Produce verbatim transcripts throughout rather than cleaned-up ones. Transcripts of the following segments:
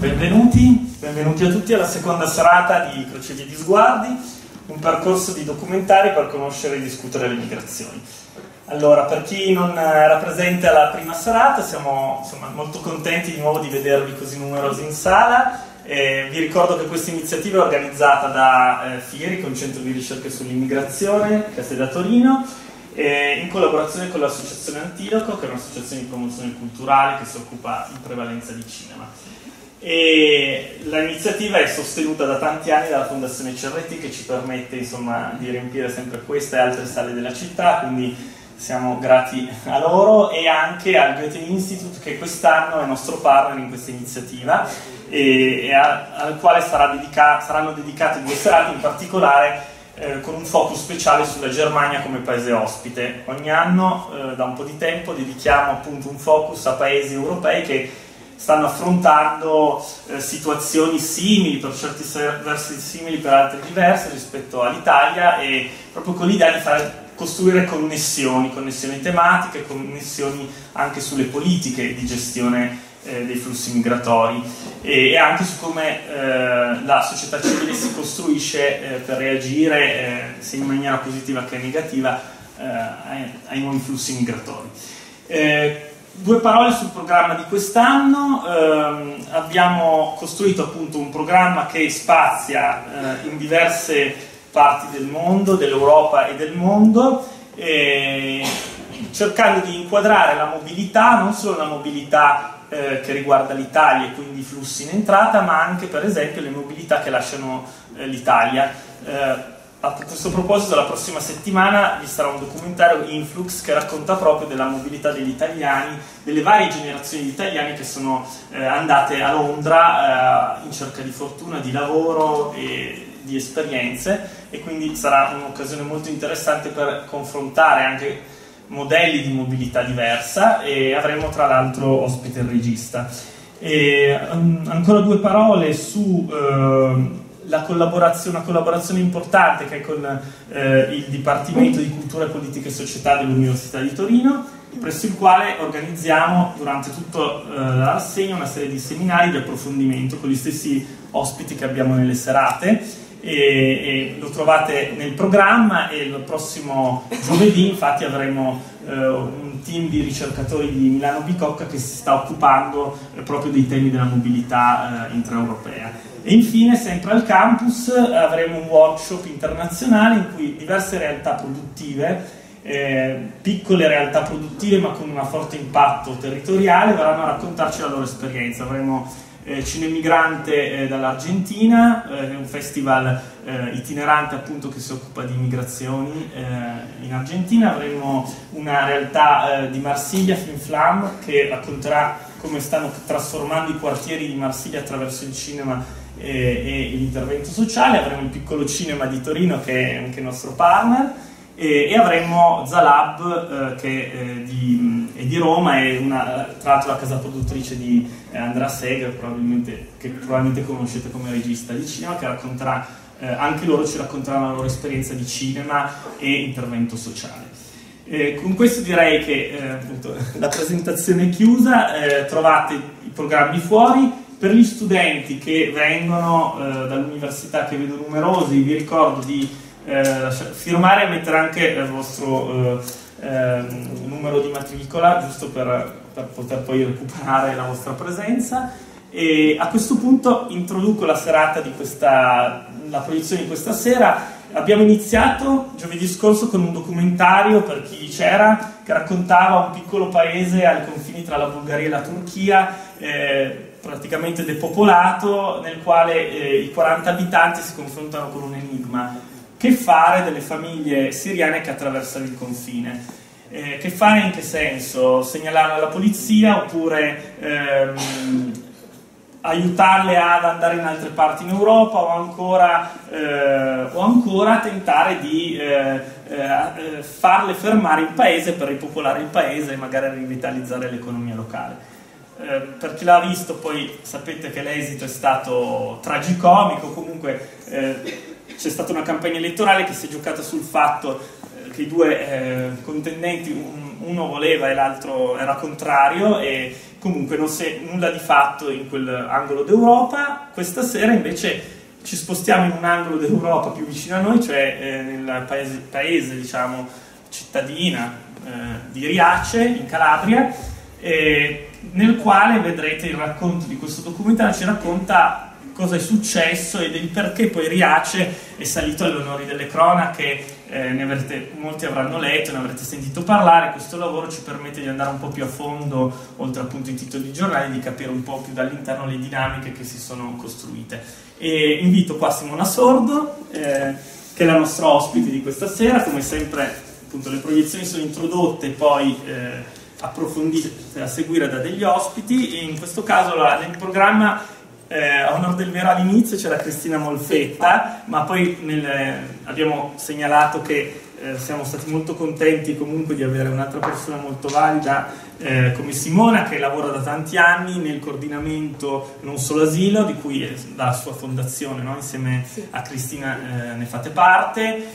Benvenuti, benvenuti a tutti alla seconda serata di Crocevia di Sguardi, un percorso di documentari per conoscere e discutere le migrazioni. Allora, per chi non era presente alla prima serata, siamo insomma, molto contenti di nuovo di vedervi così numerosi in sala. Eh, vi ricordo che questa iniziativa è organizzata da eh, FIERI, con Centro di Ricerche sull'Immigrazione, che è sede a Torino, eh, in collaborazione con l'associazione Antiloco, che è un'associazione di promozione culturale che si occupa in prevalenza di cinema. E l'iniziativa è sostenuta da tanti anni dalla Fondazione Cerretti, che ci permette insomma di riempire sempre questa e altre sale della città, quindi siamo grati a loro, e anche al Goethe Institute, che quest'anno è nostro partner in questa iniziativa e, e a, al quale sarà dedica, saranno dedicate due serate, in particolare eh, con un focus speciale sulla Germania come paese ospite. Ogni anno eh, da un po' di tempo dedichiamo appunto un focus a paesi europei che stanno affrontando eh, situazioni simili, per certi versi simili, per altri diverse rispetto all'Italia, e proprio con l'idea di fare, costruire connessioni, connessioni tematiche, connessioni anche sulle politiche di gestione eh, dei flussi migratori e, e anche su come eh, la società civile si costruisce eh, per reagire eh, sia in maniera positiva che negativa eh, ai, ai nuovi flussi migratori. Eh, Due parole sul programma di quest'anno. Eh, abbiamo costruito appunto un programma che spazia eh, in diverse parti del mondo, dell'Europa e del mondo, eh, cercando di inquadrare la mobilità, non solo la mobilità eh, che riguarda l'Italia e quindi i flussi in entrata, ma anche per esempio le mobilità che lasciano eh, l'Italia. Eh, A questo proposito, la prossima settimana vi sarà un documentario, Influx, che racconta proprio della mobilità degli italiani, delle varie generazioni di italiani che sono eh, andate a Londra eh, in cerca di fortuna, di lavoro e di esperienze, e quindi sarà un'occasione molto interessante per confrontare anche modelli di mobilità diversa, e avremo tra l'altro ospite il regista. E, um, ancora due parole su... Uh, La collaborazione, una collaborazione importante che è con eh, il Dipartimento di Cultura, Politica e Società dell'Università di Torino, presso il quale organizziamo durante tutta eh, la rassegna una serie di seminari di approfondimento con gli stessi ospiti che abbiamo nelle serate, e, e lo trovate nel programma. E il prossimo giovedì infatti avremo eh, un team di ricercatori di Milano Bicocca che si sta occupando eh, proprio dei temi della mobilità eh, intraeuropea. E infine, sempre al campus, avremo un workshop internazionale in cui diverse realtà produttive, eh, piccole realtà produttive ma con un forte impatto territoriale, verranno a raccontarci la loro esperienza. Avremo eh, Cinemigrante eh, dall'Argentina, eh, un festival eh, itinerante appunto che si occupa di migrazioni eh, in Argentina. Avremo una realtà eh, di Marsiglia, Film Flam, che racconterà come stanno trasformando i quartieri di Marsiglia attraverso il cinema e, e l'intervento sociale. Avremo il Piccolo Cinema di Torino, che è anche nostro partner, e, e avremo Zalab eh, che è di, è di Roma, e una, tra l'altro la casa produttrice di eh, Andrea Seger, probabilmente, che probabilmente conoscete come regista di cinema, che racconterà, eh, anche loro ci racconteranno la loro esperienza di cinema e intervento sociale. Eh, con questo direi che eh, appunto, la presentazione è chiusa. Eh, trovate i programmi fuori. Per gli studenti che vengono eh, dall'università, che vedo numerosi, vi ricordo di eh, firmare e mettere anche il vostro eh, eh, numero di matricola, giusto per, per poter poi recuperare la vostra presenza. E a questo punto introduco la serata di questa, la proiezione di questa sera. Abbiamo iniziato giovedì scorso con un documentario, per chi c'era, che raccontava un piccolo paese ai confini tra la Bulgaria e la Turchia, eh, praticamente depopolato, nel quale eh, i quaranta abitanti si confrontano con un enigma: che fare delle famiglie siriane che attraversano il confine? Eh, che fare in che senso? Segnalarle alla polizia oppure ehm, aiutarle ad andare in altre parti in Europa, o ancora, eh, o ancora tentare di eh, eh, farle fermare il paese per ripopolare il paese e magari rivitalizzare l'economia locale. Eh, per chi l'ha visto poi sapete che l'esito è stato tragicomico. Comunque eh, c'è stata una campagna elettorale che si è giocata sul fatto eh, che i due eh, contendenti, un, uno voleva e l'altro era contrario, e comunque non si è nulla di fatto in quell'angolo d'Europa. Questa sera invece ci spostiamo in un angolo d'Europa più vicino a noi, cioè eh, nel paese, paese diciamo, cittadina eh, di Riace, in Calabria, eh, nel quale vedrete il racconto di questo documentario. Ci racconta cosa è successo e del perché poi Riace è salito agli onori delle cronache. Eh, ne avrete, molti avranno letto, ne avrete sentito parlare. Questo lavoro ci permette di andare un po' più a fondo, oltre appunto ai titoli di giornali, di capire un po' più dall'interno le dinamiche che si sono costruite. E invito qua Simona Sordo, eh, che è la nostra ospite di questa sera. Come sempre, appunto, le proiezioni sono introdotte e poi eh, approfondite a seguire da degli ospiti, e in questo caso la, nel programma Eh, a onor del vero all'inizio c'era Cristina Molfetta, ma poi nel, abbiamo segnalato che eh, siamo stati molto contenti comunque di avere un'altra persona molto valida eh, come Simona, che lavora da tanti anni nel coordinamento Non Solo Asilo, di cui è dalla sua fondazione, no? Insieme sì. a Cristina eh, ne fate parte,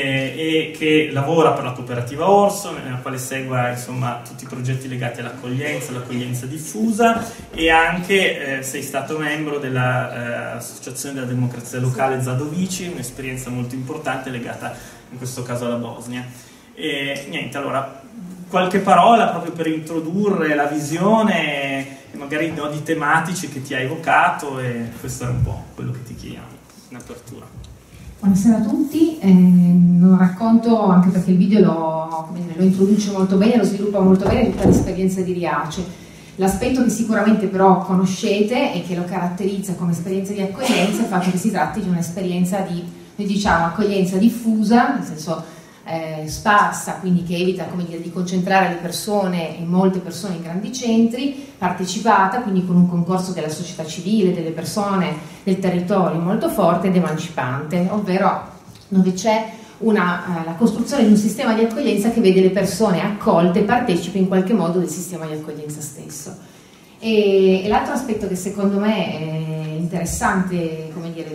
eh, e che lavora per la cooperativa Orso, nella quale segue insomma tutti i progetti legati all'accoglienza, all'accoglienza diffusa, e anche eh, sei stato membro dell'Associazione eh, della Democrazia Locale Zadovici, un'esperienza molto importante legata in questo caso alla Bosnia. E niente, allora qualche parola proprio per introdurre la visione e magari i nodi tematici che ti ha evocato, e questo è un po' quello che ti chiediamo in apertura. Buonasera a tutti, eh, non racconto, anche perché il video lo, come dire, lo introduce molto bene, lo sviluppa molto bene, tutta l'esperienza di Riace. L'aspetto che sicuramente però conoscete e che lo caratterizza come esperienza di accoglienza è il fatto che si tratti di un'esperienza di, noi diciamo, accoglienza diffusa, nel senso eh, sparsa, quindi che evita, come dire, di concentrare le persone, e molte persone, in grandi centri, partecipata, quindi con un concorso della società civile, delle persone del territorio molto forte ed emancipante, ovvero dove c'è Una, uh, la costruzione di un sistema di accoglienza che vede le persone accolte e partecipi in qualche modo del sistema di accoglienza stesso. E, e l'altro aspetto che secondo me è interessante, come dire,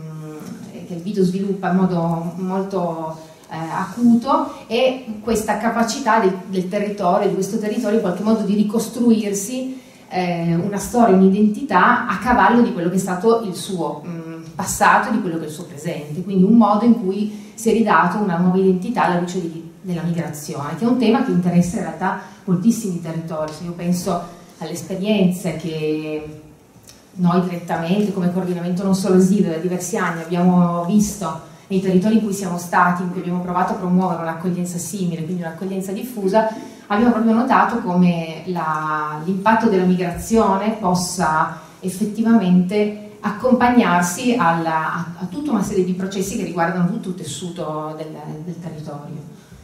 mh, che il video sviluppa in modo molto eh, acuto, è questa capacità del, del territorio, di questo territorio in qualche modo di ricostruirsi eh, una storia, un'identità a cavallo di quello che è stato il suo mh, passato e di quello che è il suo presente, quindi un modo in cui si è ridato una nuova identità alla luce di, della migrazione, che è un tema che interessa in realtà moltissimi territori. Se io penso alle esperienze che noi direttamente come coordinamento Non Solo Asilo da diversi anni abbiamo visto nei territori in cui siamo stati, in cui abbiamo provato a promuovere un'accoglienza simile, quindi un'accoglienza diffusa, abbiamo proprio notato come l'impatto della migrazione possa effettivamente accompagnarsi alla, a, a tutta una serie di processi che riguardano tutto il tessuto del, del territorio.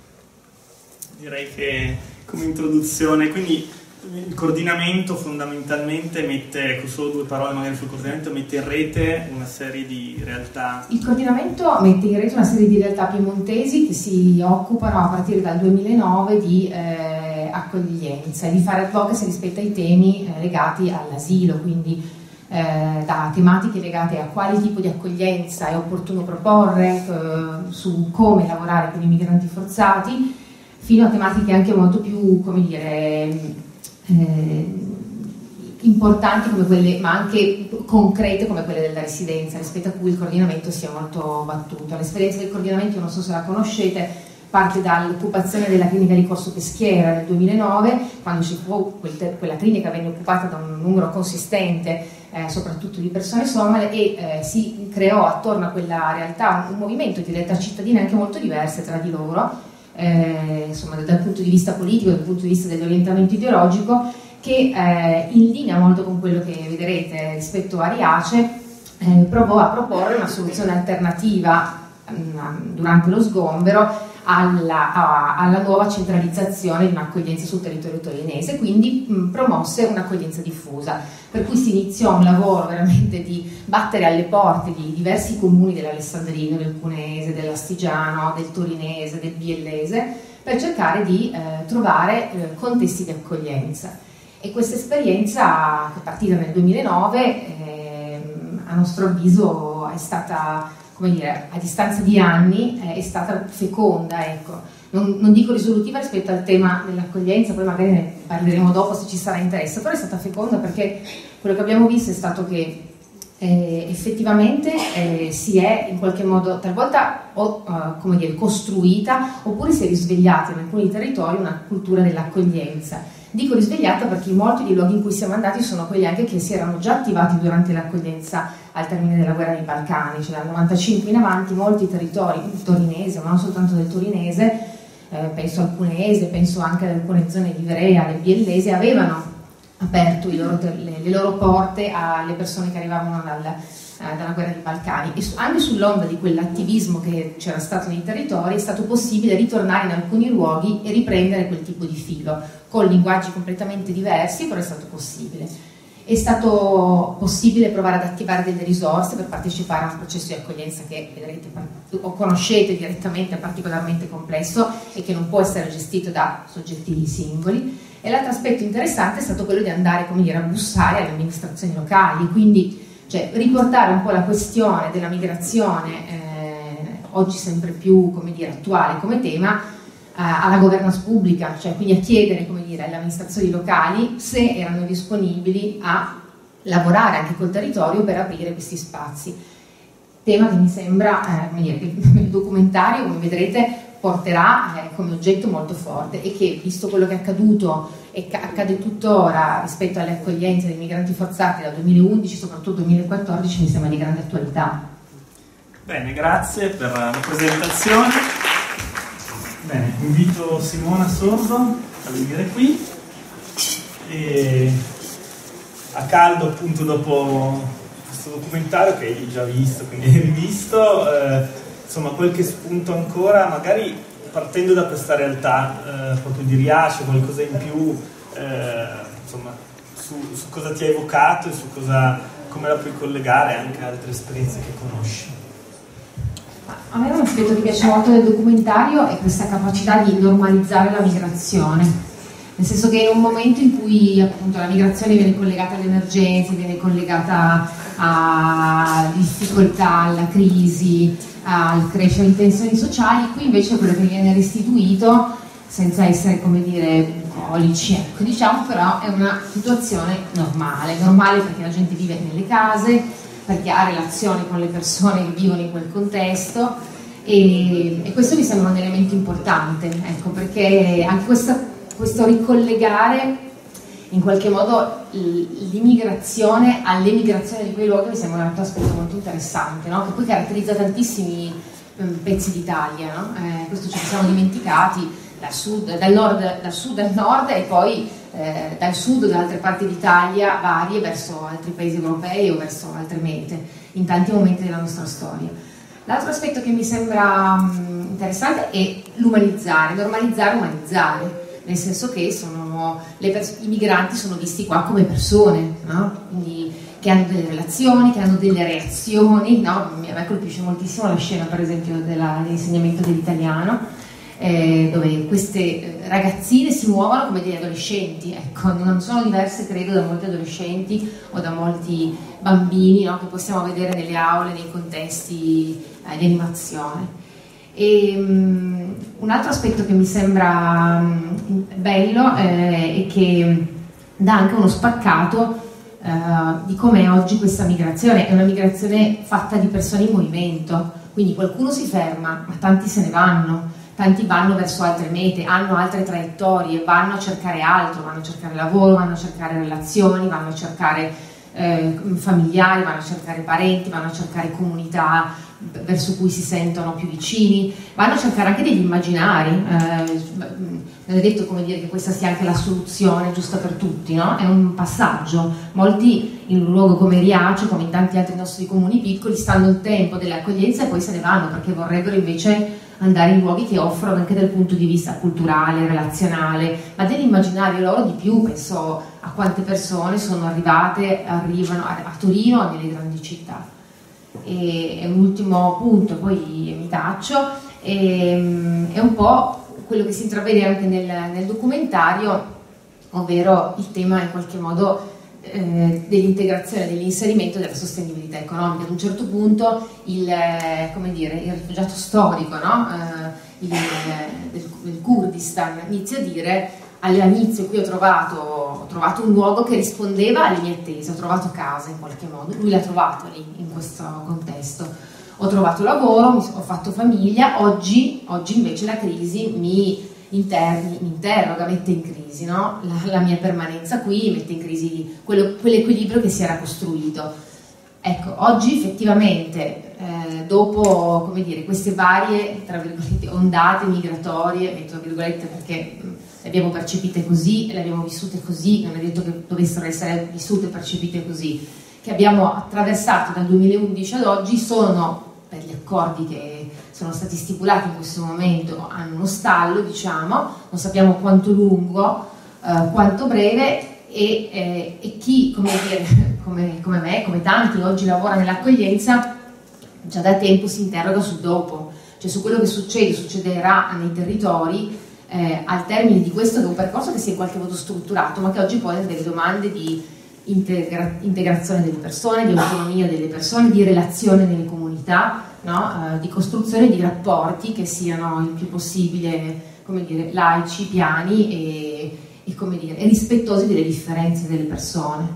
Direi che come introduzione, quindi il coordinamento fondamentalmente mette, con solo due parole magari sul coordinamento, mette in rete una serie di realtà. Il coordinamento mette in rete una serie di realtà piemontesi che si occupano a partire dal duemilanove di eh, accoglienza e di fare advocacy rispetto ai temi eh, legati all'asilo, quindi Eh, da tematiche legate a quale tipo di accoglienza è opportuno proporre, eh, su come lavorare con i migranti forzati, fino a tematiche anche molto più, come dire, eh, importanti come quelle, ma anche concrete come quelle della residenza, rispetto a cui il coordinamento sia molto battuto. L'esperienza del coordinamento, io non so se la conoscete, parte dall'occupazione della clinica di Corso Peschiera nel duemilanove, quando ci fu quel, quella clinica venne occupata da un numero consistente eh, soprattutto di persone somale, e eh, si creò attorno a quella realtà un, un movimento di realtà cittadine anche molto diverse tra di loro, eh, insomma dal punto di vista politico, dal punto di vista dell'orientamento ideologico, che eh, in linea molto con quello che vedrete rispetto a Riace eh, provò a proporre una soluzione alternativa mh, durante lo sgombero Alla, a, alla nuova centralizzazione di un'accoglienza sul territorio torinese, quindi mh, promosse un'accoglienza diffusa, per cui si iniziò un lavoro veramente di battere alle porte di diversi comuni dell'Alessandrino, del Cuneese, dell'Astigiano, del Torinese, del Biellese, per cercare di eh, trovare eh, contesti di accoglienza. E questa esperienza, che è partita nel duemilanove, eh, a nostro avviso è stata, come dire, a distanza di anni eh, è stata feconda, ecco, non, non dico risolutiva rispetto al tema dell'accoglienza, poi magari ne parleremo dopo se ci sarà interesse, però è stata feconda perché quello che abbiamo visto è stato che Eh, effettivamente eh, si è in qualche modo talvolta o, uh, come dire, costruita oppure si è risvegliata in alcuni territori una cultura dell'accoglienza. Dico risvegliata perché molti dei luoghi in cui siamo andati sono quelli anche che si erano già attivati durante l'accoglienza al termine della guerra dei Balcani, cioè dal novantacinque in avanti molti territori, il torinese, ma non soltanto del torinese, eh, penso al Cuneese, penso anche ad alcune zone di Ivrea, del Biellese, avevano aperto i loro, le, le loro porte alle persone che arrivavano dal, eh, dalla guerra dei Balcani, e su, anche sull'onda di quell'attivismo che c'era stato nei territori è stato possibile ritornare in alcuni luoghi e riprendere quel tipo di filo con linguaggi completamente diversi, però è stato possibile. È stato possibile provare ad attivare delle risorse per partecipare a un processo di accoglienza che vedrete o conoscete direttamente, è particolarmente complesso e che non può essere gestito da soggetti singoli. E l'altro aspetto interessante è stato quello di andare, come dire, a bussare alle amministrazioni locali, quindi cioè, riportare un po' la questione della migrazione, eh, oggi sempre più, come dire, attuale come tema, eh, alla governance pubblica, cioè quindi a chiedere, come dire, alle amministrazioni locali se erano disponibili a lavorare anche col territorio per aprire questi spazi. Tema che mi sembra, eh, come dire, che il documentario, come vedrete, porterà eh, come oggetto molto forte e che, visto quello che è accaduto e ca accade tuttora rispetto alle accoglienze dei migranti forzati dal duemilaundici, soprattutto duemilaquattordici, mi sembra di grande attualità. Bene, grazie per la presentazione. Bene, invito Simona Sordo a venire qui e a caldo appunto dopo questo documentario che hai già visto, quindi hai rivisto, eh, insomma qualche spunto ancora, magari partendo da questa realtà eh, proprio di Riace, qualcosa in più, eh, insomma, su, su cosa ti ha evocato e su cosa, come la puoi collegare anche a altre esperienze che conosci. A me un aspetto che piace molto del documentario è questa capacità di normalizzare la migrazione, nel senso che è un momento in cui appunto la migrazione viene collegata alle emergenze, viene collegata a difficoltà, alla crisi, al crescere di tensioni sociali. Qui invece quello che viene restituito, senza essere, come dire, bucolici, ecco, diciamo, però è una situazione normale, normale perché la gente vive nelle case, perché ha relazioni con le persone che vivono in quel contesto, e, e questo mi sembra un elemento importante, ecco, perché anche questa, questo ricollegare in qualche modo l'immigrazione all'emigrazione di quei luoghi mi sembra un altro aspetto molto interessante, no? Che poi caratterizza tantissimi um, pezzi d'Italia, no? Eh, questo ci siamo dimenticati, dal sud, dal nord, dal sud al nord e poi eh, dal sud da altre parti d'Italia varie verso altri paesi europei o verso altre mete in tanti momenti della nostra storia. L'altro aspetto che mi sembra um, interessante è l'umanizzare, normalizzare, umanizzare, nel senso che sono, le i migranti sono visti qua come persone, no? Quindi, che hanno delle relazioni, che hanno delle reazioni, no? A me colpisce moltissimo la scena, per esempio, dell'insegnamento dell'italiano, eh, dove queste ragazzine si muovono come degli adolescenti, ecco, non sono diverse, credo, da molti adolescenti o da molti bambini, no? Che possiamo vedere nelle aule, nei contesti eh, di animazione. E, um, un altro aspetto che mi sembra um, bello eh, è che dà anche uno spaccato uh, di com'è oggi questa migrazione. È una migrazione fatta di persone in movimento, quindi qualcuno si ferma, ma tanti se ne vanno, tanti vanno verso altre mete, hanno altre traiettorie, vanno a cercare altro, vanno a cercare lavoro, vanno a cercare relazioni, vanno a cercare eh, familiari, vanno a cercare parenti, vanno a cercare comunità verso cui si sentono più vicini, vanno a cercare anche degli immaginari. Eh, non è detto, come dire, che questa sia anche la soluzione giusta per tutti, no? È un passaggio. Molti in un luogo come Riace, come in tanti altri nostri comuni piccoli, stanno il tempo dell'accoglienza e poi se ne vanno perché vorrebbero invece andare in luoghi che offrono anche dal punto di vista culturale, relazionale, ma dell'immaginario loro di più. Penso a quante persone sono arrivate, arrivano a, a Torino o nelle grandi città. E, e un ultimo punto, poi mi taccio, e, è un po' quello che si intravede anche nel, nel documentario, ovvero il tema in qualche modo eh, dell'integrazione, dell'inserimento e della sostenibilità economica. Ad un certo punto il, eh, come dire, il rifugiato storico, no? eh, il, del, del Kurdistan, inizia a dire: all'inizio qui ho trovato, ho trovato un luogo che rispondeva alle mie attese, ho trovato casa in qualche modo, lui l'ha trovato lì in questo contesto, ho trovato lavoro, mi, ho fatto famiglia, oggi, oggi invece la crisi mi, interni, mi interroga, mette in crisi, no? la, la mia permanenza qui, mette in crisi quello, quell'equilibrio che si era costruito. Ecco, oggi effettivamente, eh, dopo, come dire, queste varie, tra virgolette, ondate migratorie, metto tra virgolette perché mh, le abbiamo percepite così, le abbiamo vissute così, non è detto che dovessero essere vissute e percepite così, che abbiamo attraversato dal duemilaundici ad oggi, sono, per gli accordi che sono stati stipulati in questo momento, hanno uno stallo, diciamo, non sappiamo quanto lungo, eh, quanto breve, e, eh, e chi, come dire, come, come me, come tanti oggi lavora nell'accoglienza, già da tempo si interroga sul dopo, cioè su quello che succede, succederà nei territori eh, al termine di questo, che è un percorso che si è in qualche modo strutturato, ma che oggi pone delle domande di integra integrazione delle persone, di autonomia delle persone, di relazione nelle comunità, no? eh, di costruzione di rapporti che siano il più possibile, come dire, laici, piani e e, come dire, e rispettosi delle differenze delle persone.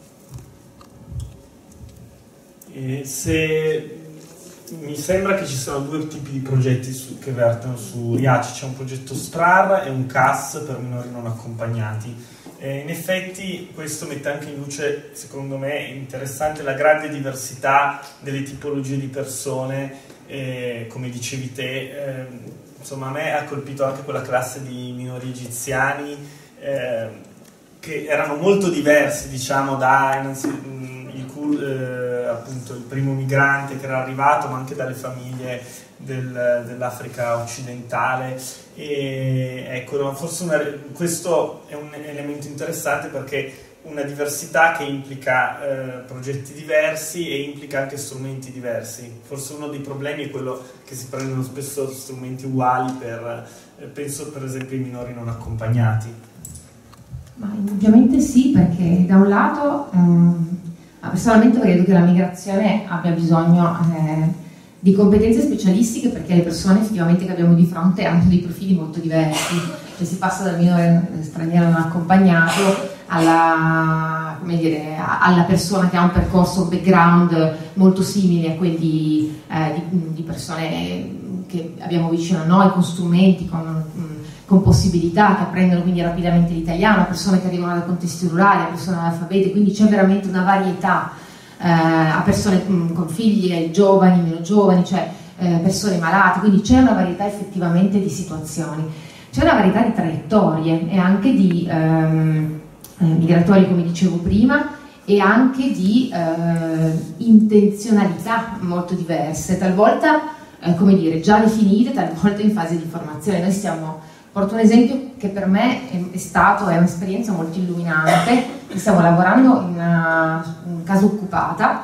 E se mi sembra che ci siano due tipi di progetti su, che vertono su Riace, c'è un progetto S T R A R e un C A S per minori non accompagnati. E in effetti questo mette anche in luce, secondo me, interessante la grande diversità delle tipologie di persone, eh, come dicevi te, eh, insomma a me ha colpito anche quella classe di minori egiziani, Eh, che erano molto diversi, diciamo, da il, eh, appunto, il primo migrante che era arrivato, ma anche dalle famiglie del, dell'Africa occidentale. E ecco, forse una, questo è un elemento interessante, perché una diversità che implica eh, progetti diversi e implica anche strumenti diversi. Forse uno dei problemi è quello che si prendono spesso strumenti uguali per, eh, penso per esempio ai minori non accompagnati. Ma indubbiamente sì, perché da un lato ehm, personalmente credo che la migrazione abbia bisogno eh, di competenze specialistiche, perché le persone effettivamente che abbiamo di fronte hanno dei profili molto diversi, cioè si passa dal minore straniero non accompagnato alla, come dire, alla persona che ha un percorso, un background molto simile a quelli eh, di, di persone che abbiamo vicino a noi, con strumenti, con con possibilità, che apprendono quindi rapidamente l'italiano, persone che arrivano da contesti rurali, a persone analfabete, quindi c'è veramente una varietà, eh, a persone mh, con figli, giovani, meno giovani, cioè eh, persone malate, quindi c'è una varietà effettivamente di situazioni, c'è una varietà di traiettorie e anche di ehm, eh, migratori, come dicevo prima, e anche di eh, intenzionalità molto diverse, talvolta eh, come dire, già definite, talvolta in fase di formazione. Noi stiamo Porto un esempio che per me è, è stato, è un'esperienza molto illuminante. Stiamo lavorando in una, una casa occupata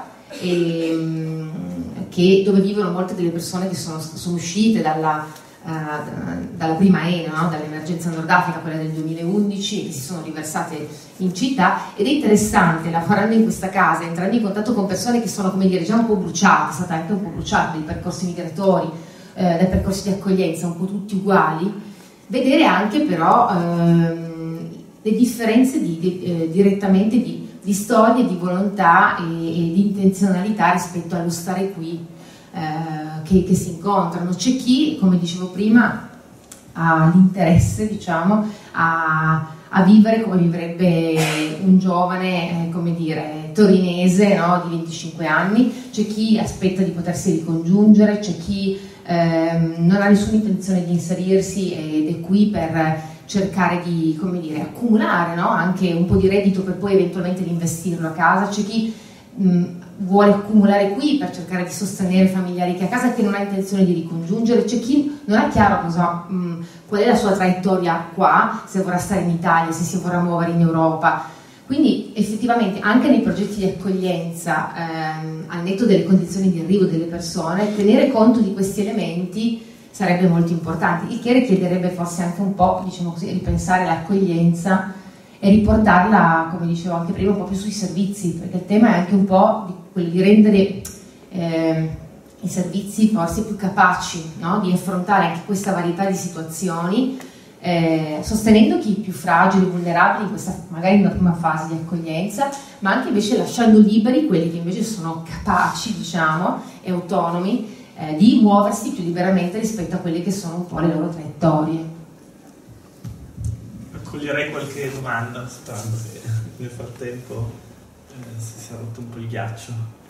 e, che, dove vivono molte delle persone che sono, sono uscite dalla, uh, dalla prima E N A, no? Dall'emergenza Nord Africa, quella del duemilaundici, che si sono riversate in città, ed è interessante lavorando in questa casa, entrando in contatto con persone che sono, come dire, già un po' bruciate, state anche un po' bruciate dai percorsi migratori, eh, dai percorsi di accoglienza, un po' tutti uguali, vedere anche però ehm, le differenze di, di, eh, direttamente di, di storie, di volontà e, e di intenzionalità rispetto allo stare qui eh, che, che si incontrano. C'è chi, come dicevo prima, ha l'interesse, diciamo, a, a vivere come vivrebbe un giovane, eh, come dire, torinese, no, di venticinque anni, c'è chi aspetta di potersi ricongiungere, c'è chi ehm, non ha nessuna intenzione di inserirsi ed è qui per cercare di, come dire, accumulare, no, anche un po' di reddito per poi eventualmente investirlo a casa, c'è chi mh, vuole accumulare qui per cercare di sostenere familiari che ha a casa, che non ha intenzione di ricongiungere, c'è chi non ha chiaro cosa, mh, qual è la sua traiettoria qua, se vorrà stare in Italia, se si vorrà muovere in Europa. Quindi effettivamente anche nei progetti di accoglienza, ehm, al netto delle condizioni di arrivo delle persone, tenere conto di questi elementi sarebbe molto importante, il che richiederebbe forse anche un po', diciamo così, ripensare l'accoglienza e riportarla, come dicevo anche prima, un po' più sui servizi, perché il tema è anche un po' di quello di rendere eh, i servizi forse più capaci, no? Di affrontare anche questa varietà di situazioni, eh, sostenendo chi è più fragile e vulnerabile in questa magari in una prima fase di accoglienza, ma anche invece lasciando liberi quelli che invece sono capaci, diciamo, e autonomi eh, di muoversi più liberamente rispetto a quelle che sono un po' le loro traiettorie. Accoglierei qualche domanda, sperando che nel frattempo eh, si sia rotto un po' il ghiaccio.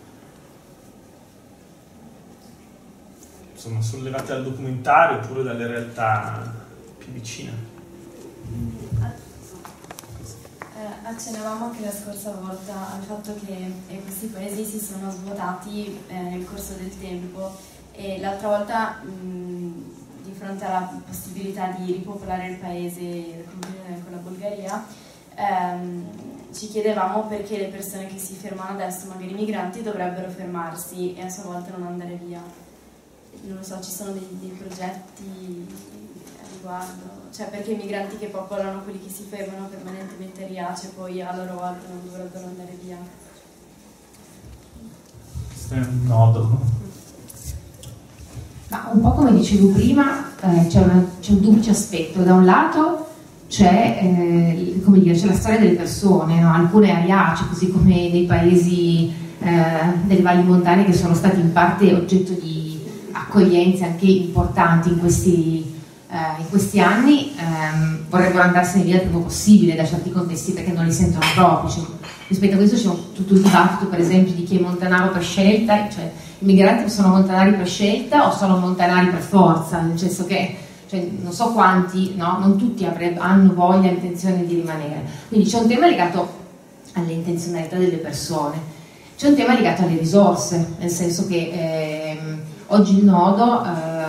Insomma, sollevate dal documentario oppure dalle realtà più vicine. Eh, accennavamo anche la scorsa volta al fatto che eh, questi paesi si sono svuotati eh, nel corso del tempo, e l'altra volta mh, di fronte alla possibilità di ripopolare il paese con la Bulgaria, ehm, ci chiedevamo perché le persone che si fermano adesso, magari i migranti, dovrebbero fermarsi e a sua volta non andare via. Non lo so, ci sono dei, dei progetti a riguardo, cioè perché i migranti che popolano, quelli che si fermano permanentemente a Riace, poi a loro volta non dovrebbero andare via. Questo è un nodo. Ma un po' come dicevo prima, eh, c'è, una, c'è un duplice aspetto. Da un lato c'è, eh, come dire, c'è la storia delle persone, no? Alcune a Riace, così come nei paesi eh, delle valli montane, che sono stati in parte oggetto di accoglienze anche importanti in questi, eh, in questi anni, ehm, vorrebbero andarsene via il prima possibile da certi contesti perché non li sentono propri. Cioè, rispetto a questo c'è un, tutto il dibattito, per esempio, di chi è montanaro per scelta, cioè i migranti sono montanari per scelta o sono montanari per forza, nel senso che, cioè, non so quanti, no? Non tutti avrebbero, hanno voglia e intenzione di rimanere. Quindi c'è un tema legato alle intenzionalità delle persone, c'è un tema legato alle risorse, nel senso che ehm, oggi il nodo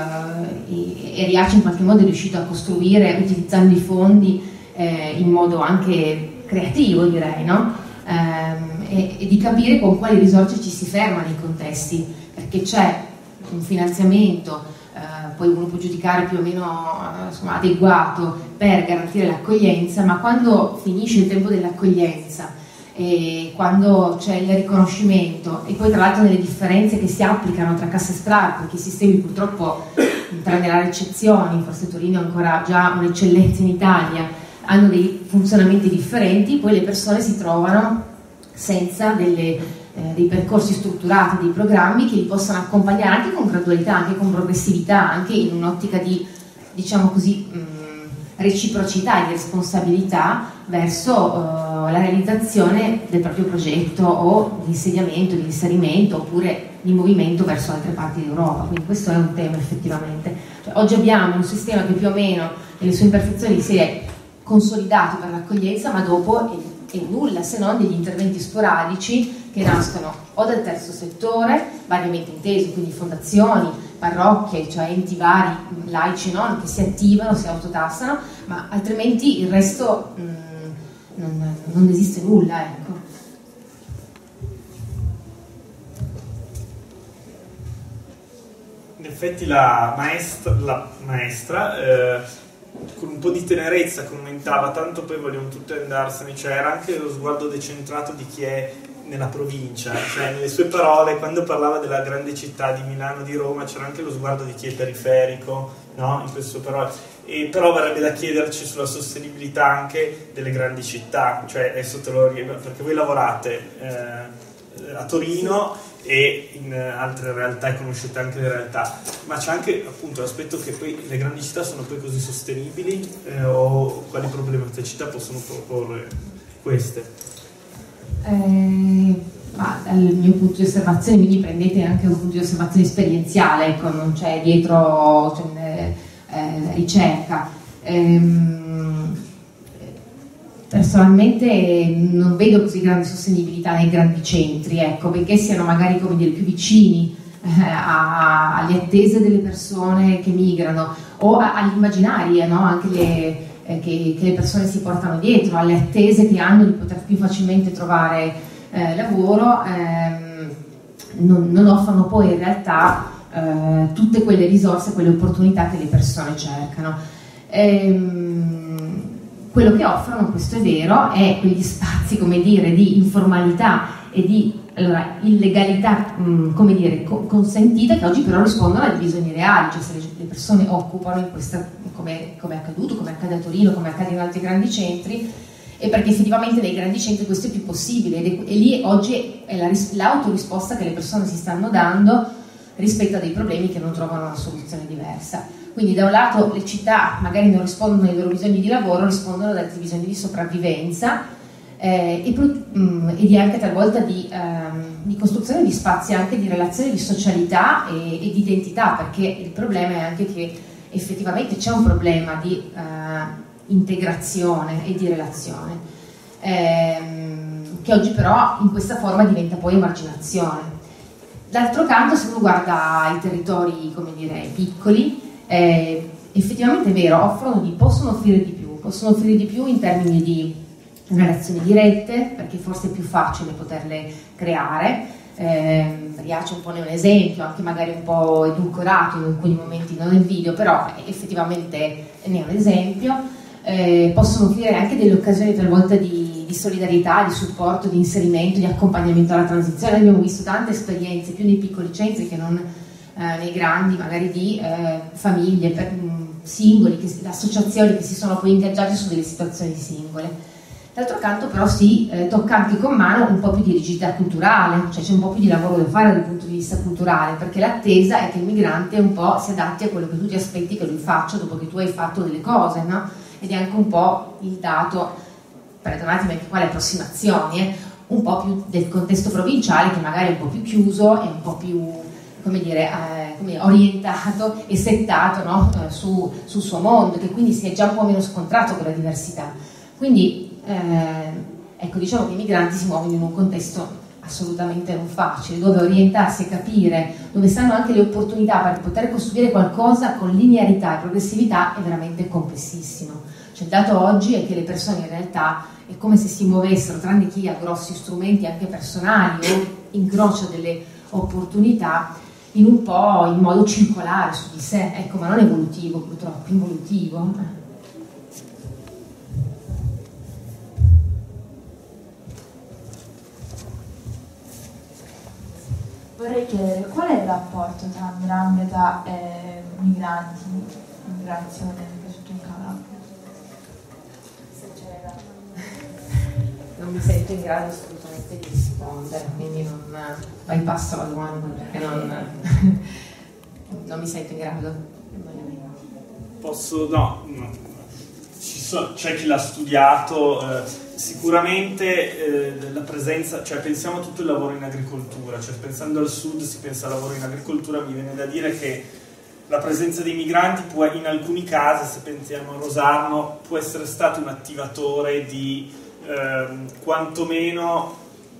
eh, e Riace in qualche modo è riuscito a costruire, utilizzando i fondi eh, in modo anche creativo, direi, no? Ehm, e, e di capire con quali risorse ci si ferma nei contesti, perché c'è un finanziamento, eh, poi uno può giudicare più o meno eh, insomma, adeguato per garantire l'accoglienza, ma quando finisce il tempo dell'accoglienza e quando c'è il riconoscimento, e poi tra l'altro nelle differenze che si applicano tra casse strade, perché i sistemi purtroppo, tranne le eccezioni, forse Torino è ancora già un'eccellenza in Italia, hanno dei funzionamenti differenti, poi le persone si trovano senza delle, eh, dei percorsi strutturati, dei programmi che li possano accompagnare anche con gradualità, anche con progressività, anche in un'ottica di, diciamo così, mh, reciprocità e di responsabilità verso uh, la realizzazione del proprio progetto o di insediamento, di inserimento oppure di movimento verso altre parti d'Europa. Quindi questo è un tema effettivamente. Cioè, oggi abbiamo un sistema che più o meno nelle sue imperfezioni si è consolidato per l'accoglienza, ma dopo è, è nulla se non degli interventi sporadici che nascono o dal terzo settore, variamente inteso, quindi fondazioni, parrocchie, cioè enti vari, laici non, che si attivano, si autotassano, ma altrimenti il resto mh, non, non esiste nulla, ecco. In effetti la maestra, la maestra eh, con un po' di tenerezza commentava, tanto poi vogliono tutte andarsene, cioè era anche lo sguardo decentrato di chi è nella provincia, cioè nelle sue parole, quando parlava della grande città di Milano, di Roma, c'era anche lo sguardo di chi è periferico, no? In queste parole. E però verrebbe da chiederci sulla sostenibilità anche delle grandi città, cioè adesso te lo ripeto, perché voi lavorate eh, a Torino e in altre realtà e conoscete anche le realtà, ma c'è anche appunto l'aspetto che poi le grandi città sono poi così sostenibili eh, o quali problematicità possono proporre queste? Eh, ma dal mio punto di osservazione, quindi prendete anche un punto di osservazione esperienziale, ecco, non c'è dietro cioè, eh, ricerca. Ehm, personalmente non vedo così grande sostenibilità nei grandi centri, ecco, perché siano magari, come dire, più vicini eh, a, alle attese delle persone che migrano o a, agli immaginari, no? Anche le Che, che le persone si portano dietro, alle attese che hanno di poter più facilmente trovare eh, lavoro, ehm, non, non offrono poi in realtà eh, tutte quelle risorse, quelle opportunità che le persone cercano. Ehm, quello che offrono, questo è vero, è quegli spazi, come dire, di informalità e di allora, illegalità, mh, come dire, co consentita, che oggi però rispondono ai bisogni reali, cioè se le, le persone occupano in questa, come, come è accaduto, come accade a Torino, come accade in altri grandi centri, e perché effettivamente nei grandi centri questo è più possibile, ed è, e lì oggi è l'autorisposta che le persone si stanno dando rispetto a dei problemi che non trovano una soluzione diversa. Quindi da un lato le città magari non rispondono ai loro bisogni di lavoro, rispondono ad altri bisogni di sopravvivenza, Eh, e, mh, e di anche talvolta di, ehm, di costruzione di spazi, anche di relazioni di socialità e, e di identità, perché il problema è anche che effettivamente c'è un problema di eh, integrazione e di relazione, ehm, che oggi però in questa forma diventa poi emarginazione. D'altro canto, se uno guarda i territori, come dire, piccoli, eh, effettivamente è vero, offrono di, possono offrire di più, possono offrire di più in termini di relazioni dirette, perché forse è più facile poterle creare. eh, Riace un po' ne è un esempio, anche magari un po' edulcorato in alcuni momenti, non nel video, però effettivamente ne è un esempio. Eh, possono offrire anche delle occasioni talvolta di, di solidarietà, di supporto, di inserimento, di accompagnamento alla transizione. Abbiamo visto tante esperienze più nei piccoli centri che non eh, nei grandi, magari di eh, famiglie, per, mh, singoli, che, associazioni che si sono poi ingaggiate su delle situazioni singole. D'altro canto però si eh, tocca anche con mano un po' più di rigidità culturale, cioè c'è un po' più di lavoro da fare dal punto di vista culturale, perché l'attesa è che il migrante un po' si adatti a quello che tu ti aspetti che lui faccia dopo che tu hai fatto delle cose, no? Ed è anche un po' il dato, perdonatemi anche qua le approssimazioni, eh, un po' più del contesto provinciale, che magari è un po' più chiuso e un po' più, come dire, eh, come orientato e settato, no? eh, su, sul suo mondo, che quindi si è già un po' meno scontrato con la diversità. Quindi Eh, ecco, diciamo che i migranti si muovono in un contesto assolutamente non facile, dove orientarsi e capire, dove stanno anche le opportunità per poter costruire qualcosa con linearità e progressività è veramente complessissimo. Cioè, il dato oggi è che le persone in realtà è come se si muovessero, tranne chi ha grossi strumenti anche personali o incrocia delle opportunità, in un po' in modo circolare su di sé, ecco, ma non evolutivo, purtroppo, involutivo. Vorrei chiedere qual è il rapporto tra 'ndrangheta e migranti, migrazione, soprattutto in Calabria? Se c'era. Non mi sento in grado assolutamente di rispondere, quindi non bypasso la domanda perché non, non mi sento in grado. Posso, no, no. C'è chi l'ha studiato, eh, sicuramente eh, la presenza, cioè pensiamo a tutto il lavoro in agricoltura, cioè pensando al sud si pensa al lavoro in agricoltura, mi viene da dire che la presenza dei migranti può, in alcuni casi, se pensiamo a Rosarno, può essere stato un attivatore di eh, quantomeno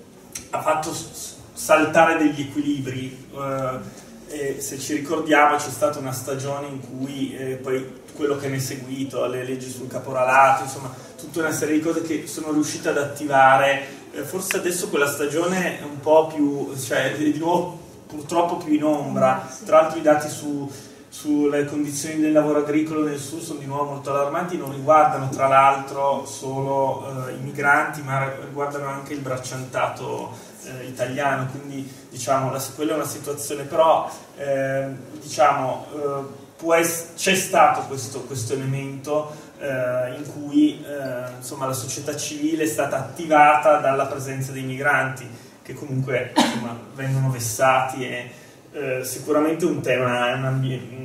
ha fatto saltare degli equilibri. Eh, e se ci ricordiamo c'è stata una stagione in cui eh, poi quello che ne è seguito, le leggi sul caporalato, insomma tutta una serie di cose che sono riuscite ad attivare, eh, forse adesso quella stagione è un po' più, cioè di nuovo purtroppo più in ombra. Tra l'altro i dati su, sulle condizioni del lavoro agricolo nel sud sono di nuovo molto allarmanti, non riguardano tra l'altro solo eh, i migranti, ma riguardano anche il bracciantato eh, italiano, quindi diciamo la, quella è una situazione, però eh, diciamo eh, c'è stato questo, questo elemento eh, in cui eh, insomma, la società civile è stata attivata dalla presenza dei migranti, che comunque insomma, vengono vessati, e eh, sicuramente un tema un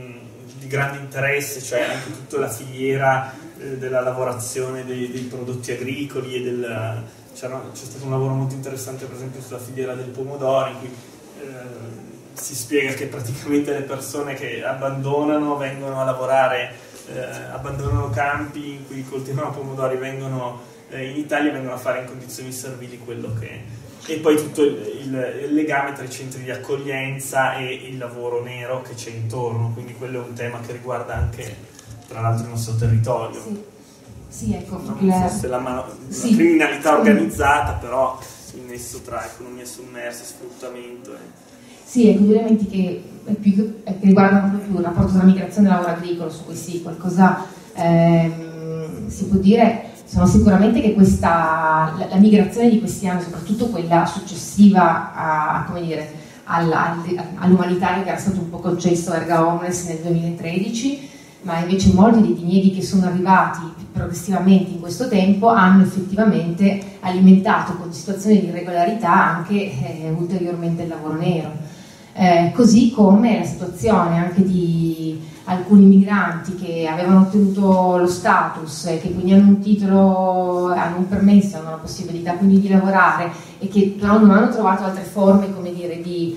di grande interesse, cioè anche tutta la filiera eh, della lavorazione dei, dei prodotti agricoli e del, c'è stato un lavoro molto interessante per esempio sulla filiera del pomodoro, in cui eh, si spiega che praticamente le persone che abbandonano, vengono a lavorare, eh, abbandonano campi in cui coltivano pomodori, vengono eh, in Italia, vengono a fare in condizioni servili quello che... E poi tutto il, il, il legame tra i centri di accoglienza e il lavoro nero che c'è intorno, quindi quello è un tema che riguarda anche, tra l'altro, il nostro territorio. Sì, sì ecco. Non la... fosse la, mano... sì. la criminalità organizzata, però il nesso tra economia sommersa e sfruttamento. E... Sì, ecco, due elementi che, più, che riguardano più il rapporto tra migrazione e lavoro agricolo, su cui sì, qualcosa ehm, si può dire. sono sicuramente che questa, la, la migrazione di questi anni, soprattutto quella successiva a, a, come dire, all'umanitario che era stato un po' concesso erga omnes nel duemilatredici, ma invece molti dei dinieghi che sono arrivati progressivamente in questo tempo hanno effettivamente alimentato con situazioni di irregolarità anche eh, ulteriormente il lavoro nero. Eh, così come la situazione anche di alcuni migranti che avevano ottenuto lo status e che quindi hanno un titolo, hanno un permesso, hanno la possibilità quindi di lavorare e che però non hanno trovato altre forme, come dire, di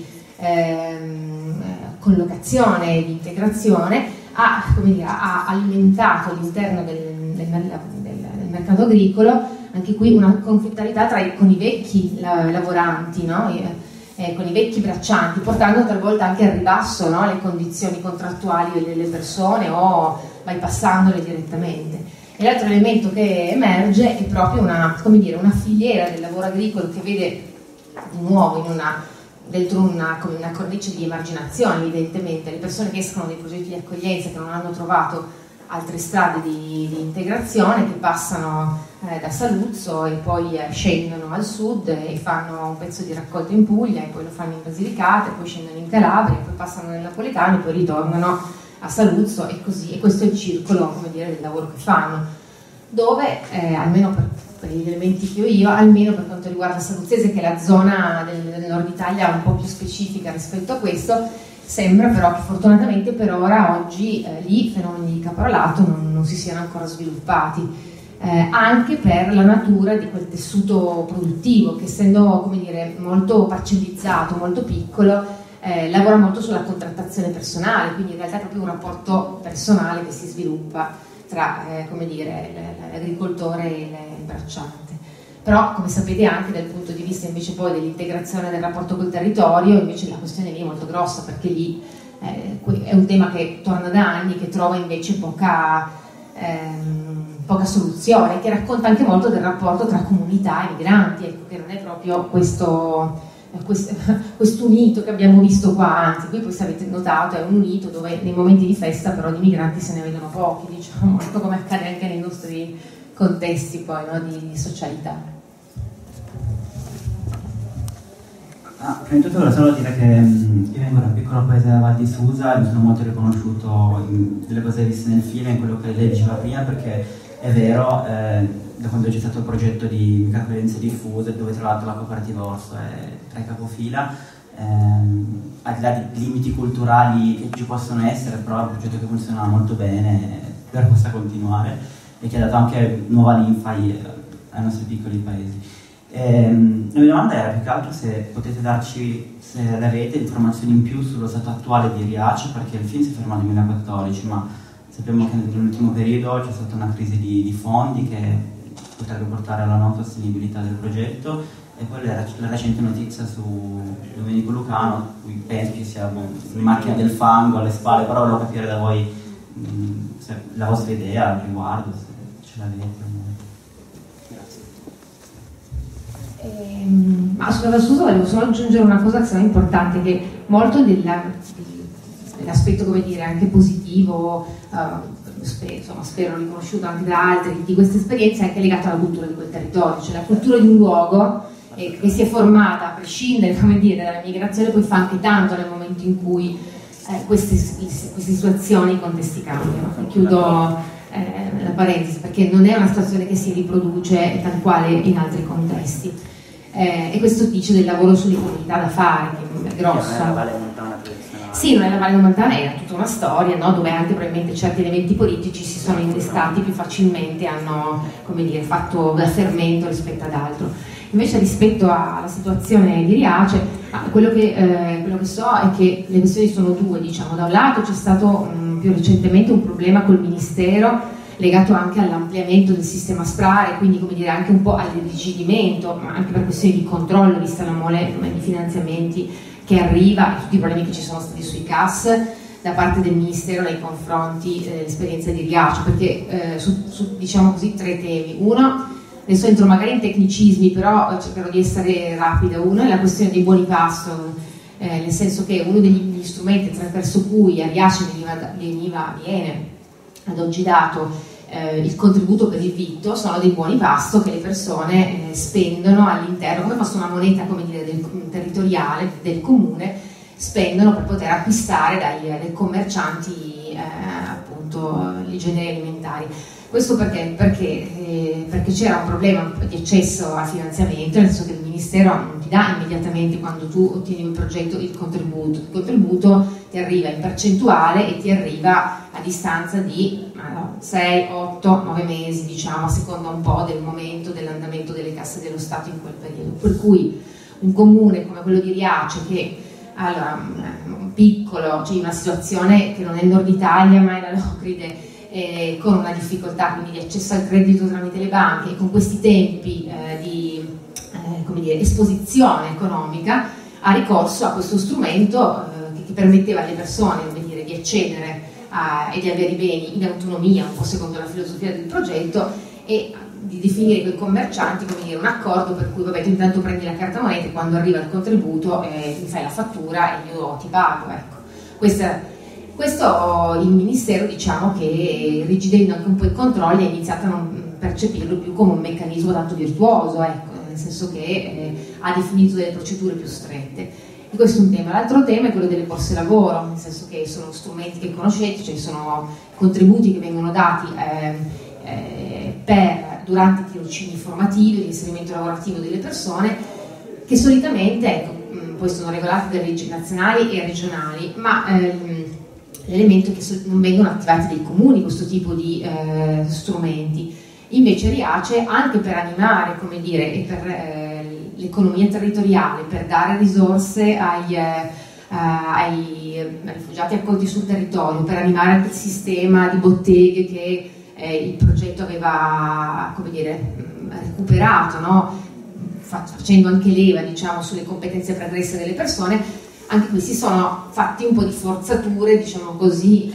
ehm, collocazione, di integrazione, ha, come dire, ha alimentato all'interno del, del, del, del mercato agricolo anche qui una conflittualità tra i, con i vecchi la, lavoranti, no? E, Eh, con i vecchi braccianti, portando talvolta anche al ribasso, no, le condizioni contrattuali delle persone o bypassandole direttamente. E l'altro elemento che emerge è proprio una, come dire, una filiera del lavoro agricolo che vede di nuovo in una, dentro una, come una cornice di emarginazione, evidentemente, le persone che escono dai progetti di accoglienza che non hanno trovato altre strade di, di integrazione, che passano eh, da Saluzzo e poi eh, scendono al sud e fanno un pezzo di raccolta in Puglia e poi lo fanno in Basilicata e poi scendono in Calabria e poi passano nel Napoletano e poi ritornano a Saluzzo e così, e questo è il circolo, come dire, del lavoro che fanno, dove eh, almeno per, per gli elementi che ho io, almeno per quanto riguarda Saluzzese, che è la zona del, del nord Italia un po' più specifica rispetto a questo, sembra però che fortunatamente per ora oggi eh, lì i fenomeni di caporalato non, non si siano ancora sviluppati, eh, anche per la natura di quel tessuto produttivo che, essendo, come dire, molto parcellizzato, molto piccolo, eh, lavora molto sulla contrattazione personale, quindi in realtà è proprio un rapporto personale che si sviluppa tra eh, come dire, l'agricoltore e il bracciante. Però, come sapete, anche dal punto di vista invece poi dell'integrazione del rapporto col territorio, invece la questione lì è molto grossa, perché lì eh, è un tema che torna da anni, che trova invece poca, ehm, poca soluzione, che racconta anche molto del rapporto tra comunità e migranti, ecco, che non è proprio questo, eh, questo, questo unito che abbiamo visto qua, anzi, qui poi se avete notato è un unito dove nei momenti di festa però di migranti se ne vedono pochi, diciamo, ecco, come accade anche nei nostri contesti poi, no, di, di socialità. Ah, prima di tutto volevo solo dire che mh, io vengo da un piccolo paese della Val di Susa e mi sono molto riconosciuto in delle cose viste nel film, in quello che lei diceva prima, perché è vero, eh, da quando c'è stato il progetto di microaccoglienze diffuse, dove tra l'altro la cooperativa Orso è tra i capofila, ehm, al di là di limiti culturali che ci possono essere, però è un progetto che funziona molto bene e spero possa continuare e che ha dato anche nuova linfa ai, ai nostri piccoli paesi. Ehm, la mia domanda era più che altro se potete darci, se avete informazioni in più sullo stato attuale di Riace, perché il film si ferma nel duemilaquattordici, ma sappiamo che nell'ultimo periodo c'è stata una crisi di, di fondi che potrebbe portare alla non sostenibilità del progetto, e poi la, la recente notizia su Domenico Lucano, cui penso che sia boh, una macchina del fango alle spalle, però volevo capire da voi mh, se, la vostra idea al riguardo, se ce l'avete. Eh, ma sulla Susa volevo solo aggiungere una cosa che sarà importante, che molto della, dell'aspetto, come dire, anche positivo, uh, spero, insomma, spero riconosciuto anche da altri, di questa esperienza è anche legato alla cultura di quel territorio, cioè la cultura di un luogo eh, che si è formata a prescindere, come dire, dalla migrazione, poi fa anche tanto nel momento in cui eh, queste, queste situazioni, i contesti cambiano. E chiudo eh, la parentesi, perché non è una situazione che si riproduce tal quale in altri contesti. Eh, e questo dice del lavoro sulle comunità da fare, che è grosso. Non è la Valle Montana tradizionale. Sì, non è la Valle Montana, era tutta una storia, no? Dove anche probabilmente certi elementi politici si sono innestati più facilmente, hanno, come dire, fatto da fermento rispetto ad altro. Invece rispetto alla situazione di Riace, quello che, eh, quello che so è che le questioni sono due, diciamo. Da un lato c'è stato mh, più recentemente un problema col Ministero legato anche all'ampliamento del sistema SPRAR, quindi, come dire, anche un po' all'irrigidimento, ma anche per questioni di controllo, vista la mole di finanziamenti che arriva e tutti i problemi che ci sono stati sui C A S da parte del Ministero nei confronti eh, dell'esperienza di Riace, perché eh, su, su, diciamo così, tre temi. Uno, adesso entro magari in tecnicismi, però cercherò di essere rapida. Uno è la questione dei buoni pasto, eh, nel senso che uno degli strumenti attraverso cui a Riace veniva, veniva, viene ad oggi dato eh, il contributo per il vitto sono dei buoni pasto che le persone eh, spendono all'interno, come fosse una moneta, come dire, del, territoriale del comune, spendono per poter acquistare dai, dai commercianti eh, appunto i generi alimentari. Questo perché? Perché, eh, perché c'era un problema di accesso al finanziamento, nel senso che il Ministero non ti dà immediatamente, quando tu ottieni un progetto, il contributo. Il contributo ti arriva in percentuale e ti arriva a distanza di sei, otto, nove mesi, diciamo, a seconda un po' del momento dell'andamento delle casse dello Stato in quel periodo. Per cui un comune come quello di Riace, che allora, un piccolo, cioè una situazione che non è il nord Italia ma è la Locride, eh, con una difficoltà quindi di accesso al credito tramite le banche e con questi tempi eh, di eh, come dire, esposizione economica, ha ricorso a questo strumento eh, che, che permetteva alle persone, come dire, di accedere a, e di avere i beni in autonomia, un po' secondo la filosofia del progetto, e di definire con i commercianti, come dire, un accordo per cui vabbè, tu intanto prendi la carta moneta e quando arriva il contributo eh, mi fai la fattura e io ti pago, ecco. Questa, questo il Ministero, diciamo che rigidendo anche un po' i controlli ha iniziato a non percepirlo più come un meccanismo tanto virtuoso, ecco, nel senso che eh, ha definito delle procedure più strette. E questo è un tema. L'altro tema è quello delle borse lavoro, nel senso che sono strumenti che conoscete, cioè sono contributi che vengono dati eh, eh, per, durante i tirocini formativi, l'inserimento lavorativo delle persone, che solitamente, ecco, poi sono regolati dalle leggi nazionali e regionali, ma ehm, l'elemento è che non vengono attivati dai comuni questo tipo di eh, strumenti. Invece Riace, anche per animare, come dire, e per eh, l'economia territoriale, per dare risorse ai, eh, ai rifugiati accolti sul territorio, per animare anche il sistema di botteghe che eh, il progetto aveva, come dire, recuperato, no? Facendo anche leva, diciamo, sulle competenze pregresse delle persone, anche qui si sono fatti un po' di forzature, diciamo così,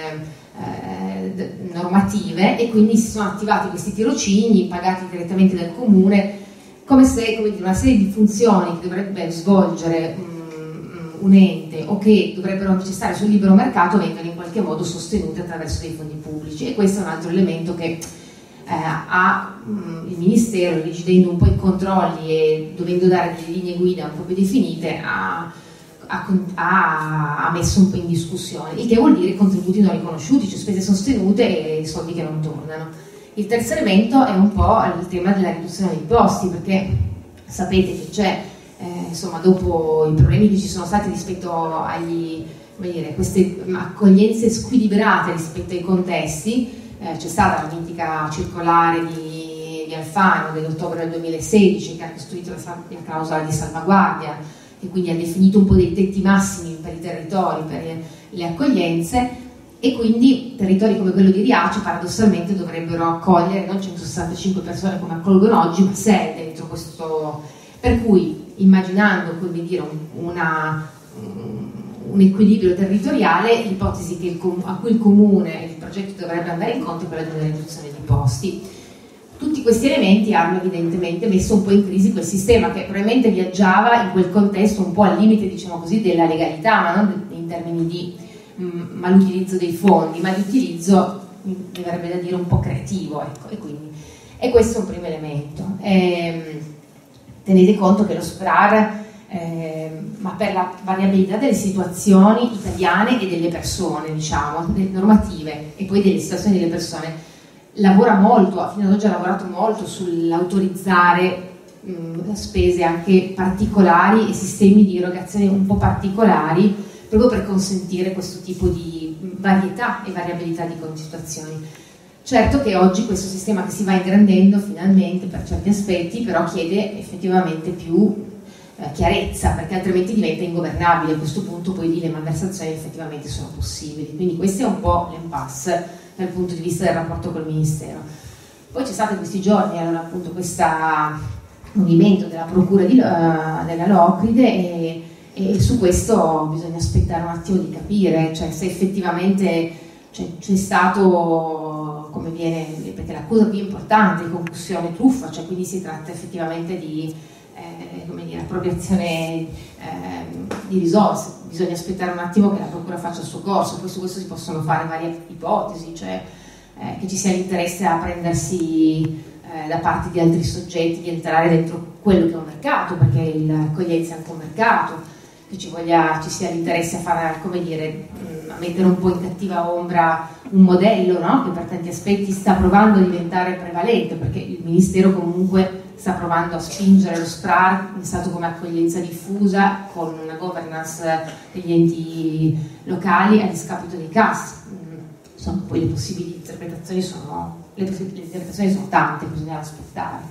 eh, eh, normative, e quindi si sono attivati questi tirocini pagati direttamente dal comune, come se, come dire, una serie di funzioni che dovrebbe svolgere um, un ente o che dovrebbero invece stare sul libero mercato vengano in qualche modo sostenute attraverso dei fondi pubblici. E questo è un altro elemento che Eh, ha mh, il Ministero, rigidendo un po' i controlli e dovendo dare delle linee guida un po' più definite, ha, ha, ha, ha messo un po' in discussione, il che vuol dire contributi non riconosciuti, cioè spese sostenute e soldi che non tornano. Il terzo elemento è un po' il tema della riduzione dei costi, perché sapete che c'è, eh, insomma, dopo i problemi che ci sono stati rispetto agli, come dire, queste accoglienze squilibrate rispetto ai contesti, Eh, c'è stata la mitica circolare di, di Alfano dell'ottobre del duemilasedici che ha istituito la, la clausola di salvaguardia, che quindi ha definito un po' dei tetti massimi per i territori, per le, le accoglienze, e quindi territori come quello di Riace paradossalmente dovrebbero accogliere non centosessantacinque persone come accolgono oggi, ma sei dentro questo, per cui immaginando, come dire, un, una un equilibrio territoriale, l'ipotesi che il a cui il comune e il progetto dovrebbe andare incontro è quella di una riduzione di posti. Tutti questi elementi hanno evidentemente messo un po' in crisi quel sistema che probabilmente viaggiava in quel contesto un po' al limite, diciamo così, della legalità, ma non in termini di mh, malutilizzo dei fondi, ma di utilizzo, mi verrebbe da dire, un po' creativo, ecco, e quindi e questo è un primo elemento. E, tenete conto che lo SPRAR, Eh, ma per la variabilità delle situazioni italiane e delle persone, diciamo, delle normative e poi delle situazioni delle persone, lavora molto, fino ad oggi ha lavorato molto sull'autorizzare mh, spese anche particolari e sistemi di erogazione un po' particolari, proprio per consentire questo tipo di varietà e variabilità di situazioni. Certo che oggi questo sistema che si va ingrandendo finalmente per certi aspetti, però chiede effettivamente più Eh, chiarezza, perché altrimenti diventa ingovernabile. A questo punto poi le malversazioni effettivamente sono possibili, quindi questo è un po' l'impasse dal punto di vista del rapporto col Ministero. Poi c'è stato in questi giorni allora, appunto questo movimento della procura di, uh, della Locride e, e su questo bisogna aspettare un attimo di capire, cioè se effettivamente cioè, c'è stato, come viene, perché l'accusa più importante è concussione e truffa, cioè quindi si tratta effettivamente di Eh, come dire, appropriazione eh, di risorse. Bisogna aspettare un attimo che la procura faccia il suo corso, poi su questo si possono fare varie ipotesi, cioè eh, che ci sia l'interesse a prendersi eh, da parte di altri soggetti, di entrare dentro quello che è un mercato, perché l'accoglienza è anche un mercato, che ci, voglia, ci sia l'interesse a fare, come dire, a mettere un po' in cattiva ombra un modello, no? Che per tanti aspetti sta provando a diventare prevalente, perché il Ministero comunque sta provando a spingere lo S P R A R, pensato come accoglienza diffusa, con una governance degli enti locali a discapito dei C A S. Insomma, poi le possibili interpretazioni sono, le possibili interpretazioni sono tante, bisogna aspettare.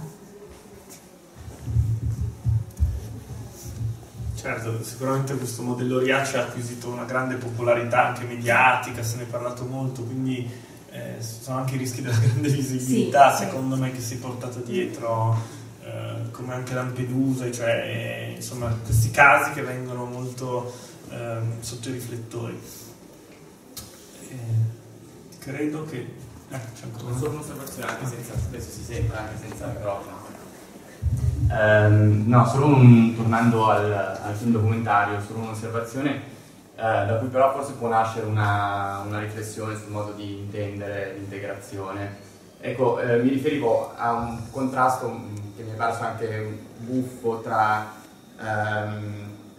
Certo, sicuramente questo modello Riace ha acquisito una grande popolarità anche mediatica, se ne è parlato molto, quindi eh, sono anche i rischi della grande visibilità, sì, secondo me, che si è portato dietro, eh, come anche Lampedusa, cioè eh, insomma questi casi che vengono molto eh, sotto i riflettori. Eh, credo che... Eh, c'è ancora solo un'osservazione, anche senza, adesso si sente anche senza microfono. Um, no, solo un, tornando al, al film documentario, solo un'osservazione uh, da cui però forse può nascere una, una riflessione sul modo di intendere l'integrazione. Ecco, eh, mi riferivo a un contrasto mh, che mi è parso anche buffo tra um,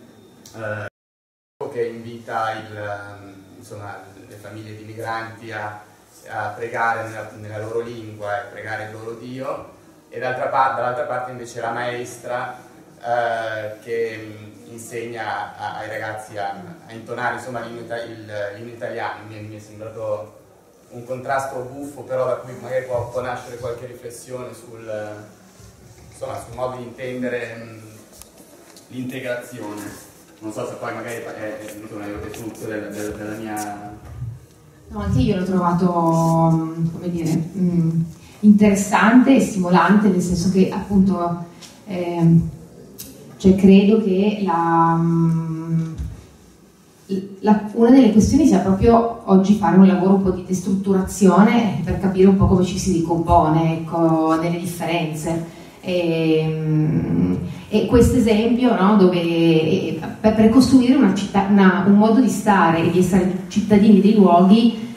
uh, che invita il, um, insomma, le famiglie di migranti a, a pregare nella, nella loro lingua e pregare il loro Dio, e dall'altra parte, dall'altra parte invece la maestra eh, che mh, insegna a, ai ragazzi a, a intonare insomma l'inno italiano. Mi, mi è sembrato un contrasto buffo, però da cui magari può, può nascere qualche riflessione sul, insomma, sul modo di intendere l'integrazione. Non so se poi magari è, è, insomma, è frutto della, della, della mia... No, anche io l'ho trovato, come dire... Mh... interessante e stimolante, nel senso che appunto eh, cioè credo che la, la, una delle questioni sia proprio oggi fare un lavoro un po' di destrutturazione per capire un po' come ci si ricompone, ecco, nelle differenze. E, e questo esempio, no, dove per, per costruire una città, una, un modo di stare e di essere cittadini dei luoghi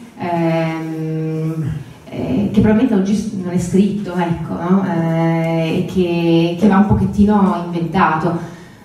ehm, eh, che probabilmente oggi non è scritto, ecco, no? eh, e che, che va un pochettino inventato.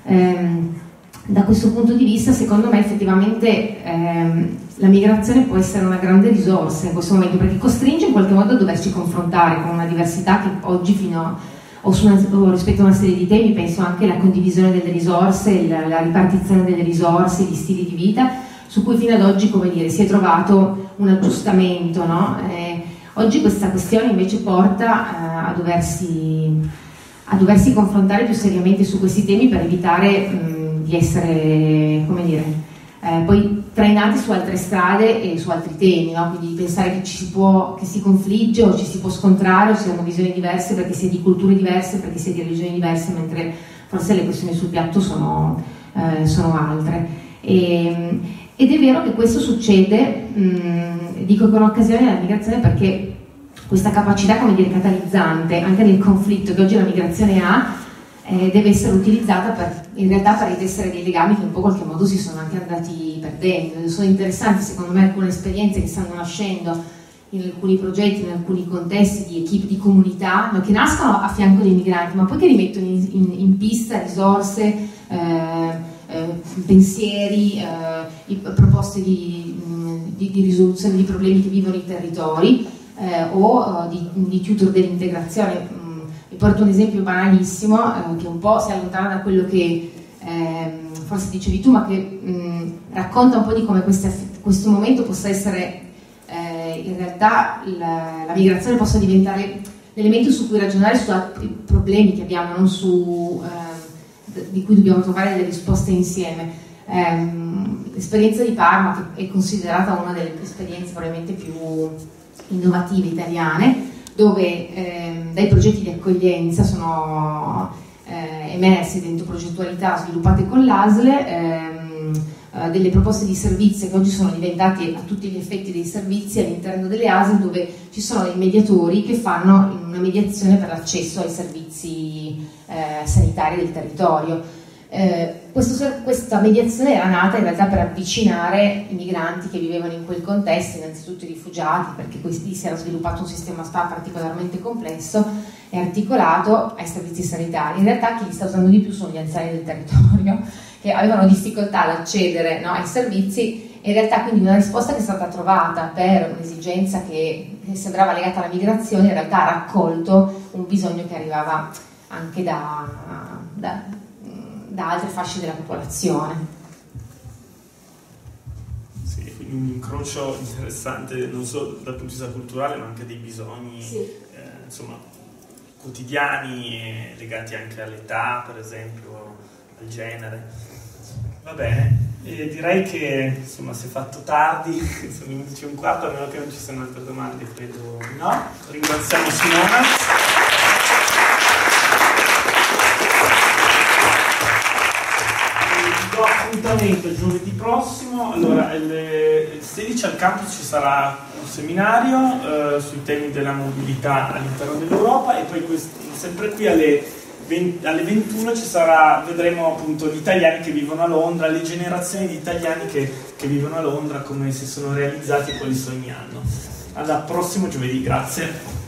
Eh, da questo punto di vista, secondo me, effettivamente ehm, la migrazione può essere una grande risorsa in questo momento, perché costringe in qualche modo a doversi confrontare con una diversità che oggi fino a, o, su una, o rispetto a una serie di temi, penso anche alla condivisione delle risorse, la, la ripartizione delle risorse, gli stili di vita, su cui fino ad oggi, come dire, si è trovato un aggiustamento, no? Eh, oggi questa questione invece porta eh, a, doversi, a doversi confrontare più seriamente su questi temi per evitare mh, di essere, come dire, eh, poi trainati su altre strade e su altri temi, no? Quindi pensare che ci si può, che si confligge o ci si può scontrare o si hanno visioni diverse perché si è di culture diverse, perché si è di religioni diverse, mentre forse le questioni sul piatto sono, eh, sono altre. E, ed è vero che questo succede, mh, dico con occasione della migrazione, perché questa capacità, come dire, catalizzante anche nel conflitto che oggi la migrazione ha, eh, deve essere utilizzata per, in realtà per ritessere dei legami che in po' qualche modo si sono anche andati perdendo. Sono interessanti secondo me alcune esperienze che stanno nascendo in alcuni progetti, in alcuni contesti di equip di comunità, no, che nascono a fianco dei migranti, ma poi che rimettono in, in, in pista risorse, eh, eh, pensieri, eh, proposte di, di, di risoluzione di problemi che vivono i territori, eh, o di, di tutor dell'integrazione. Vi porto un esempio banalissimo, eh, che un po' si allontana da quello che eh, forse dicevi tu, ma che mh, racconta un po' di come queste, questo momento possa essere, eh, in realtà la, la migrazione possa diventare l'elemento su cui ragionare su altri problemi che abbiamo, non su, eh, di cui dobbiamo trovare delle risposte insieme. Eh, l'esperienza di Parma, che è considerata una delle esperienze probabilmente più innovative italiane, dove eh, dai progetti di accoglienza sono eh, emerse dentro progettualità sviluppate con l'A S L ehm, eh, delle proposte di servizi che oggi sono diventate a tutti gli effetti dei servizi all'interno delle A S L, dove ci sono dei mediatori che fanno una mediazione per l'accesso ai servizi eh, sanitari del territorio. Eh, questo, questa mediazione era nata in realtà per avvicinare i migranti che vivevano in quel contesto, innanzitutto i rifugiati, perché questi si era sviluppato un sistema spa particolarmente complesso e articolato, ai servizi sanitari. In realtà chi li sta usando di più sono gli anziani del territorio, che avevano difficoltà ad accedere, no, ai servizi, e in realtà quindi una risposta che è stata trovata per un'esigenza che, che sembrava legata alla migrazione, in realtà ha raccolto un bisogno che arrivava anche da, da da altre fasce della popolazione. Sì, quindi un incrocio interessante non solo dal punto di vista culturale ma anche dei bisogni, sì. eh, insomma, quotidiani e legati anche all'età, per esempio, al genere. Va bene, e direi che insomma si è fatto tardi, sono undici e un quarto, a meno che non ci siano altre domande, credo no. Ringraziamo Simona. Appuntamento giovedì prossimo, allora il sedici al campus ci sarà un seminario eh, sui temi della mobilità all'interno dell'Europa e poi questo, sempre qui alle, venti, alle ventuno ci sarà, vedremo appunto gli italiani che vivono a Londra, le generazioni di italiani che, che vivono a Londra, come si sono realizzati e quali sogni hanno. Al prossimo giovedì, grazie.